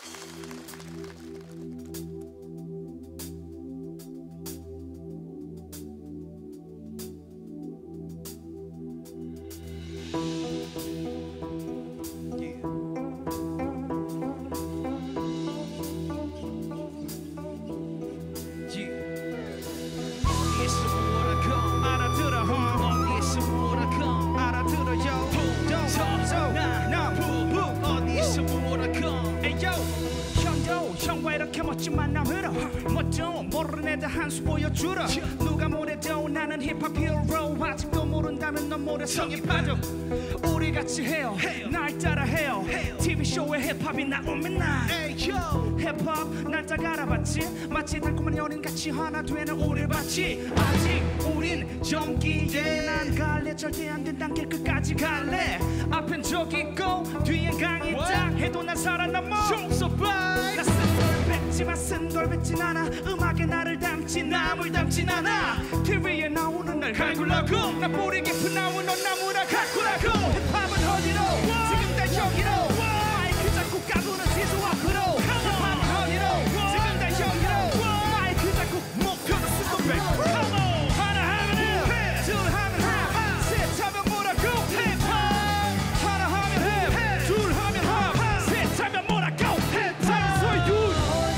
멋진 만남으로 멋져 모르는 애들 한 수 보여주라. 누가 뭐래도 나는 힙합 히어로. 아직도 모른다면 넌 모래성에 빠져. 우리 같이 해요 날 따라 해요. TV쇼에 힙합이 나오면 나 힙합 날 딱 알아봤지. 마치 달콤한 연인같이 하나 되는 우릴 봤지. 아직 우린 젊기에 난 갈래. 절대 안 된단 길 끝까지 갈래. 앞엔 적 있고 뒤엔 강이 딱 해도 난 살아남아. So fly 뱉지만 쓴 걸 뱉진 않아. 음악에 나를 담지 남을 담진 않아. TV에 나오는 날 갈구라고. 나 뿌리 깊은 나무 넌 나무라 가꾸라고. 힙합은 어디로 지금 다 여기로. 마이크 잡고 까부는 지수 앞으로. 힙합은 어디로 지금 다 여기로. 마이크 잡고 목표는 수도 백. 하나 하면 둘 하면 힙. 셋 하면 뭐라고 힙합. 하나 하면 힙. 둘 하면 힙. 셋 하면 뭐라고 힙합. 소유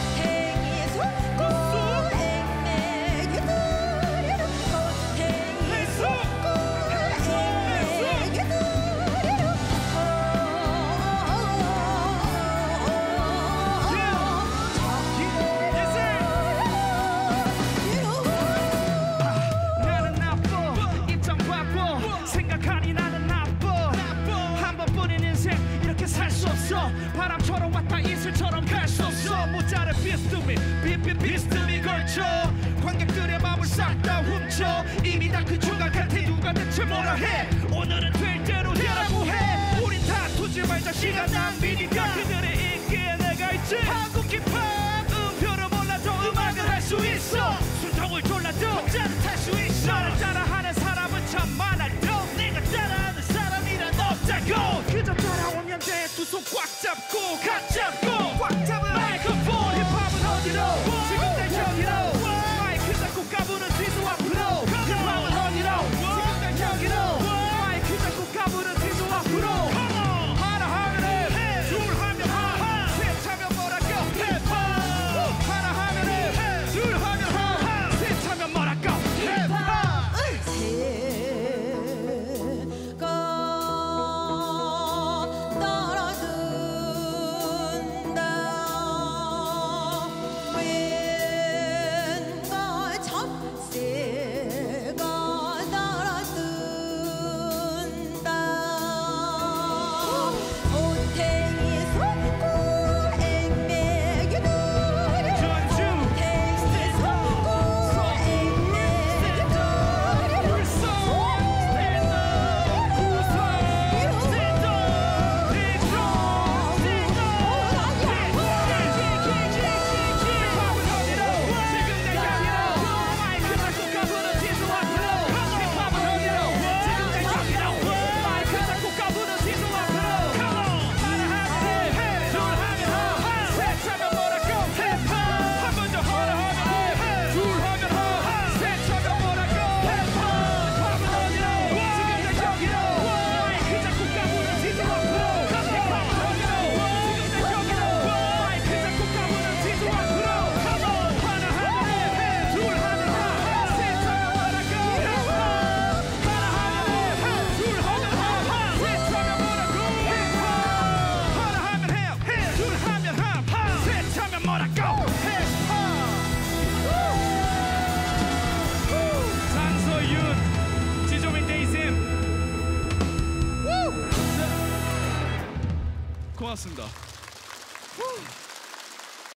바람처럼 왔다 이슬처럼 갈 수 없어. 모자를 비스듬히 비스듬히 걸쳐. 관객들의 마음을 싹 다 훔쳐. 이미 다 그 중간 같아. 누가 대체 뭐라 해. 오늘은 될 대로 되라고 해. 우린 다투지 말자. 시간 낭비니까. 그들의 인기에 내가 있지. 한국 힙합 음표를 몰라도 음악을 할 수 있어. 순정을 졸라도 혼자는 탈 수 있어. 나를 따라하는 사람은 참 많아도 내가 따라하는 사람이란 없다고. 그저 따라오면 돼. 두 손 꽉 잡고 각 잡고 꽉 잡은 마이크폰. 힙합은 어디로 지금 다 여기로. 마이크 잡고 까부는 뒤도 앞으로. 힙합은 어디로 지금 다 여기로. 마이크 잡고 까부는 뒤도 앞으로. 하나 하면 해. 둘 하면 하. 셋 하면 뭐라고 힙합. 하나 하면 해. 둘 하면 하. 셋 하면 뭐라고 힙합. 고맙습니다.